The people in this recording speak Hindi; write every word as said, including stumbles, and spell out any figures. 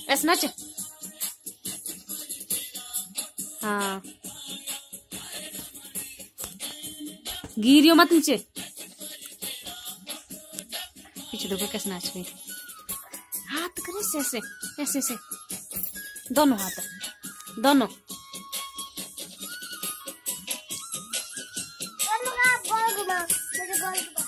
ऐसे नाच। हाँ गिरियो मत नीचे। पीछे देखो कैसे नाच रही। हाथ करे ऐसे ऐसे ऐसे ऐसे, दोनों हाथ, दोनों। गोल घुमा, मुझे गोल घुमा।